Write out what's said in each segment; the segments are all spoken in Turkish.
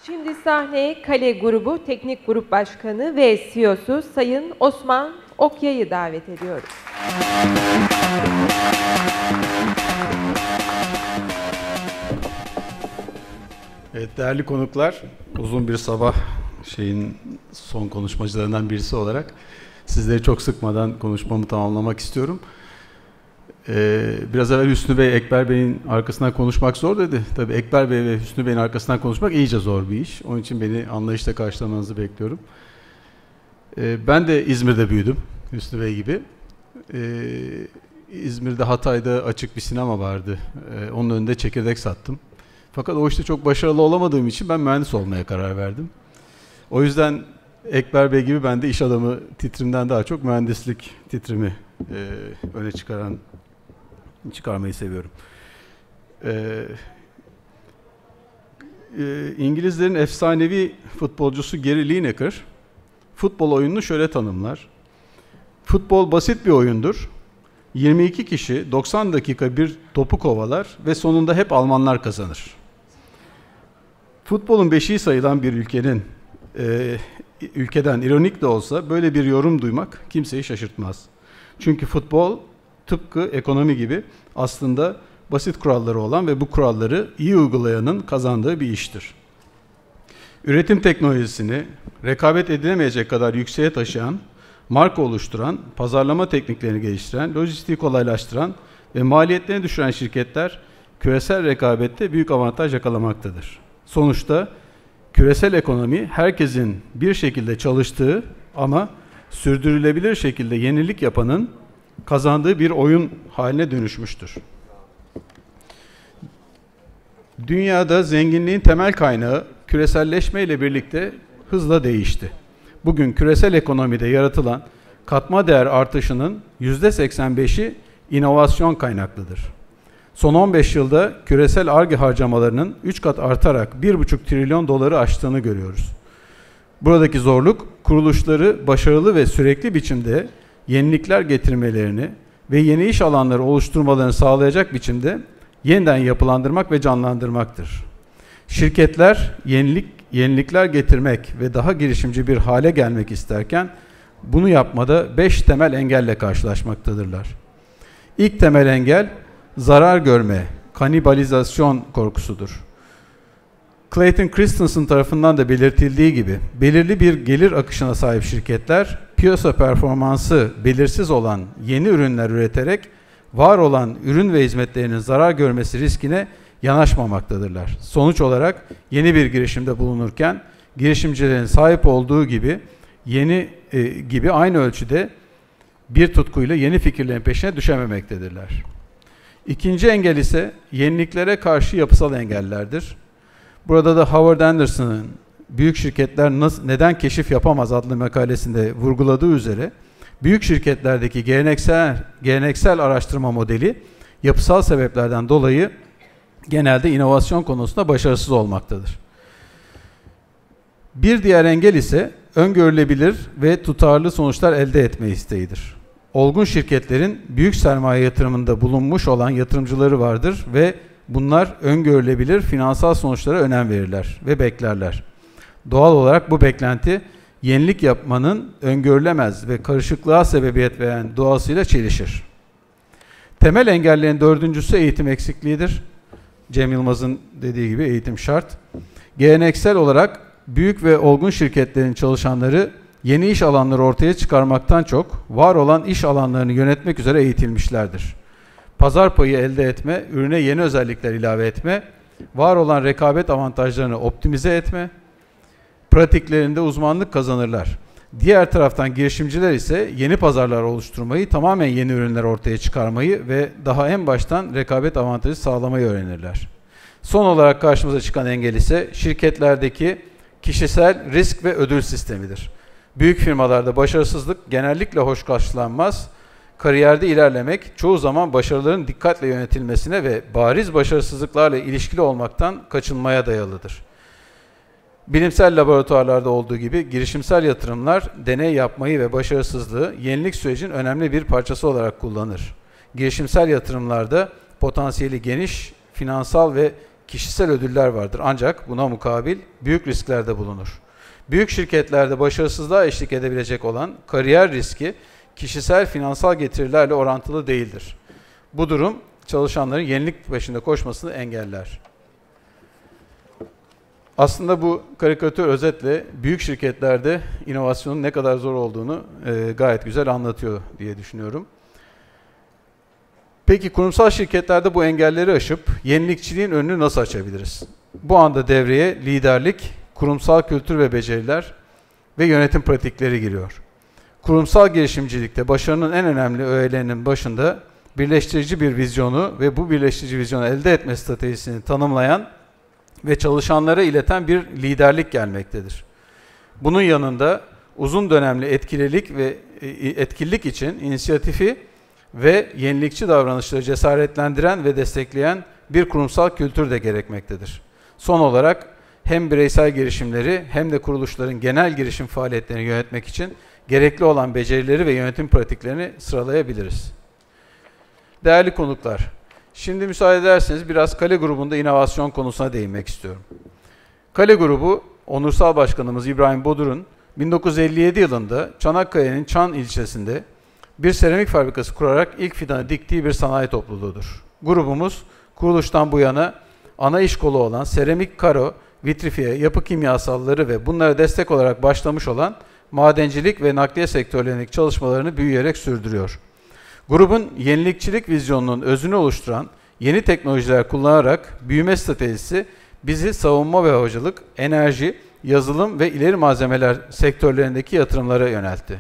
Şimdi sahneye Kale Grubu Teknik Grup Başkanı ve CEO'su Sayın Osman Okyay'ı davet ediyoruz. Evet, değerli konuklar, uzun bir sabah son konuşmacılarından birisi olarak sizleri çok sıkmadan konuşmamı tamamlamak istiyorum. Biraz evvel Hüsnü Bey, Ekber Bey'in arkasından konuşmak zor dedi. Tabii Ekber Bey ve Hüsnü Bey'in arkasından konuşmak iyice zor bir iş. Onun için beni anlayışla karşılamanızı bekliyorum. Ben de İzmir'de büyüdüm, Hüsnü Bey gibi. İzmir'de, Hatay'da açık bir sinema vardı. Onun önünde çekirdek sattım. Fakat o işte çok başarılı olamadığım için ben mühendis olmaya karar verdim. O yüzden Ekber Bey gibi ben de iş adamı titrimden daha çok mühendislik titrimi öne çıkarmayı seviyorum. İngilizlerin efsanevi futbolcusu Gary Lineker futbol oyununu şöyle tanımlar. Futbol basit bir oyundur. 22 kişi 90 dakika bir topu kovalar ve sonunda hep Almanlar kazanır. Futbolun beşiği sayılan bir ülkeden ironik de olsa böyle bir yorum duymak kimseyi şaşırtmaz. Çünkü futbol tıpkı ekonomi gibi aslında basit kuralları olan ve bu kuralları iyi uygulayanın kazandığı bir iştir. Üretim teknolojisini rekabet edilemeyecek kadar yükseğe taşıyan, marka oluşturan, pazarlama tekniklerini geliştiren, lojistiği kolaylaştıran ve maliyetlerini düşüren şirketler küresel rekabette büyük avantaj yakalamaktadır. Sonuçta küresel ekonomi herkesin bir şekilde çalıştığı ama sürdürülebilir şekilde yenilik yapanın kazandığı bir oyun haline dönüşmüştür. Dünyada zenginliğin temel kaynağı küreselleşme ile birlikte hızla değişti. Bugün küresel ekonomide yaratılan katma değer artışının %85'i inovasyon kaynaklıdır. Son 15 yılda küresel Ar-Ge harcamalarının 3 kat artarak 1,5 trilyon doları aştığını görüyoruz. Buradaki zorluk, kuruluşları başarılı ve sürekli biçimde yenilikler getirmelerini ve yeni iş alanları oluşturmalarını sağlayacak biçimde yeniden yapılandırmak ve canlandırmaktır. Şirketler yenilikler getirmek ve daha girişimci bir hale gelmek isterken bunu yapmada 5 temel engelle karşılaşmaktadırlar. İlk temel engel zarar görme, kanibalizasyon korkusudur. Clayton Christensen tarafından da belirtildiği gibi belirli bir gelir akışına sahip şirketler piyasa performansı belirsiz olan yeni ürünler üreterek var olan ürün ve hizmetlerinin zarar görmesi riskine yanaşmamaktadırlar. Sonuç olarak yeni bir girişimde bulunurken girişimcilerin sahip olduğu gibi aynı ölçüde bir tutkuyla yeni fikirlerin peşine düşememektedirler. İkinci engel ise yeniliklere karşı yapısal engellerdir. Burada da Howard Anderson'ın Büyük Şirketler Neden Keşif Yapamaz adlı makalesinde vurguladığı üzere büyük şirketlerdeki geleneksel araştırma modeli yapısal sebeplerden dolayı genelde inovasyon konusunda başarısız olmaktadır. Bir diğer engel ise öngörülebilir ve tutarlı sonuçlar elde etme isteğidir. Olgun şirketlerin büyük sermaye yatırımında bulunmuş olan yatırımcıları vardır ve bunlar öngörülebilir finansal sonuçlara önem verirler ve beklerler. Doğal olarak bu beklenti yenilik yapmanın öngörülemez ve karışıklığa sebebiyet veren doğasıyla çelişir. Temel engellerin dördüncüsü eğitim eksikliğidir. Cem Yılmaz'ın dediği gibi eğitim şart. Geleneksel olarak büyük ve olgun şirketlerin çalışanları yeni iş alanları ortaya çıkarmaktan çok var olan iş alanlarını yönetmek üzere eğitilmişlerdir. Pazar payı elde etme, ürüne yeni özellikler ilave etme, var olan rekabet avantajlarını optimize etme, pratiklerinde uzmanlık kazanırlar. Diğer taraftan girişimciler ise yeni pazarlar oluşturmayı, tamamen yeni ürünler ortaya çıkarmayı ve daha en baştan rekabet avantajı sağlamayı öğrenirler. Son olarak karşımıza çıkan engel ise şirketlerdeki kişisel risk ve ödül sistemidir. Büyük firmalarda başarısızlık genellikle hoş karşılanmaz. Kariyerde ilerlemek çoğu zaman başarıların dikkatle yönetilmesine ve bariz başarısızlıklarla ilişkili olmaktan kaçınmaya dayalıdır. Bilimsel laboratuvarlarda olduğu gibi girişimsel yatırımlar deney yapmayı ve başarısızlığı yenilik sürecinin önemli bir parçası olarak kullanır. Girişimsel yatırımlarda potansiyeli geniş, finansal ve kişisel ödüller vardır. Ancak buna mukabil büyük riskler de bulunur. Büyük şirketlerde başarısızlığa eşlik edebilecek olan kariyer riski kişisel finansal getirilerle orantılı değildir. Bu durum çalışanların yenilik peşinde koşmasını engeller. Aslında bu karikatür özetle büyük şirketlerde inovasyonun ne kadar zor olduğunu gayet güzel anlatıyor diye düşünüyorum. Peki kurumsal şirketlerde bu engelleri aşıp yenilikçiliğin önünü nasıl açabiliriz? Bu anda devreye liderlik, kurumsal kültür ve beceriler ve yönetim pratikleri giriyor. Kurumsal girişimcilikte başarının en önemli öğelerinin başında birleştirici bir vizyonu ve bu birleştirici vizyonu elde etme stratejisini tanımlayan ve çalışanlara ileten bir liderlik gelmektedir. Bunun yanında uzun dönemli etkinlik için inisiyatifi ve yenilikçi davranışları cesaretlendiren ve destekleyen bir kurumsal kültür de gerekmektedir. Son olarak hem bireysel girişimleri hem de kuruluşların genel girişim faaliyetlerini yönetmek için gerekli olan becerileri ve yönetim pratiklerini sıralayabiliriz. Değerli konuklar, şimdi müsaade ederseniz biraz Kale grubunda inovasyon konusuna değinmek istiyorum. Kale grubu, onursal başkanımız İbrahim Bodur'un 1957 yılında Çanakkale'nin Çan ilçesinde bir seramik fabrikası kurarak ilk fidanı diktiği bir sanayi topluluğudur. Grubumuz kuruluştan bu yana ana iş kolu olan seramik, karo, vitrifiye, yapı kimyasalları ve bunlara destek olarak başlamış olan madencilik ve nakliye sektörlerindeki çalışmalarını büyüyerek sürdürüyor. Grubun yenilikçilik vizyonunun özünü oluşturan yeni teknolojiler kullanarak büyüme stratejisi bizi savunma ve havacılık, enerji, yazılım ve ileri malzemeler sektörlerindeki yatırımlara yöneltti.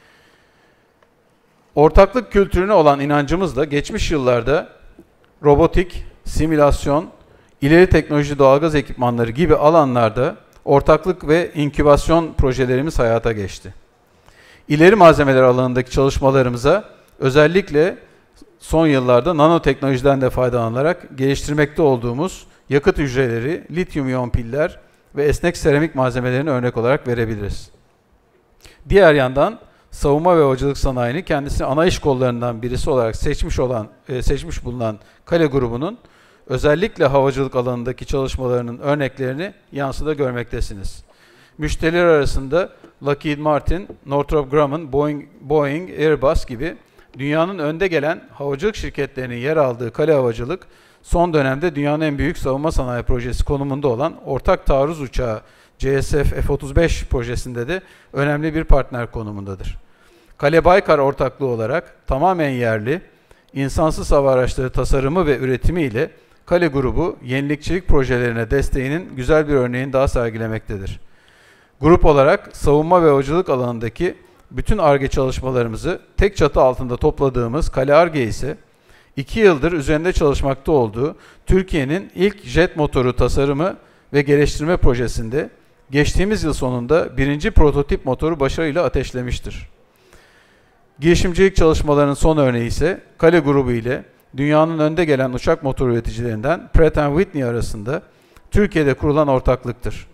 Ortaklık kültürüne olan inancımızla geçmiş yıllarda robotik, simülasyon, ileri teknoloji doğalgaz ekipmanları gibi alanlarda ortaklık ve inkübasyon projelerimiz hayata geçti. İleri malzemeler alanındaki çalışmalarımıza özellikle son yıllarda nanoteknolojiden de faydalanarak geliştirmekte olduğumuz yakıt hücreleri, lityum iyon piller ve esnek seramik malzemelerini örnek olarak verebiliriz. Diğer yandan savunma ve havacılık sanayini kendisini ana iş kollarından birisi olarak seçmiş bulunan Kale grubunun özellikle havacılık alanındaki çalışmalarının örneklerini yansıda görmektesiniz. Müşteriler arasında Lockheed Martin, Northrop Grumman, Boeing, Airbus gibi dünyanın önde gelen havacılık şirketlerinin yer aldığı Kale Havacılık, son dönemde dünyanın en büyük savunma sanayi projesi konumunda olan ortak taarruz uçağı CSF F-35 projesinde de önemli bir partner konumundadır. Kale Baykar ortaklığı olarak tamamen yerli, insansız hava araçları tasarımı ve üretimi ile Kale grubu yenilikçilik projelerine desteğinin güzel bir örneğini daha sergilemektedir. Grup olarak savunma ve havacılık alanındaki bütün Ar-Ge çalışmalarımızı tek çatı altında topladığımız Kale Ar-Ge ise 2 yıldır üzerinde çalışmakta olduğu Türkiye'nin ilk jet motoru tasarımı ve geliştirme projesinde geçtiğimiz yıl sonunda birinci prototip motoru başarıyla ateşlemiştir. Girişimcilik çalışmalarının son örneği ise Kale grubu ile dünyanın önde gelen uçak motor üreticilerinden Pratt & Whitney arasında Türkiye'de kurulan ortaklıktır.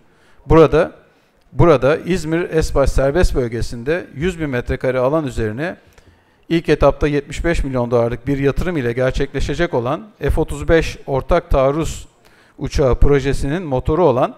Burada İzmir Esbaş serbest bölgesinde 100.000 metrekare alan üzerine ilk etapta 75 milyon dolarlık bir yatırım ile gerçekleşecek olan F-35 ortak taarruz uçağı projesinin motoru olan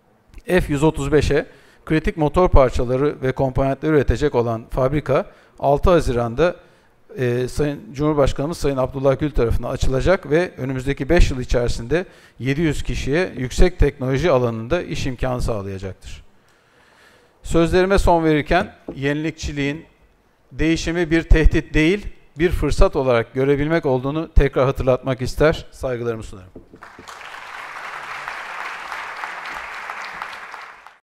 F-135'e kritik motor parçaları ve komponentleri üretecek olan fabrika 6 Haziran'da Sayın Cumhurbaşkanımız Sayın Abdullah Gül tarafından açılacak ve önümüzdeki 5 yıl içerisinde 700 kişiye yüksek teknoloji alanında iş imkanı sağlayacaktır. Sözlerime son verirken yenilikçiliğin değişimi bir tehdit değil, bir fırsat olarak görebilmek olduğunu tekrar hatırlatmak ister, saygılarımı sunarım.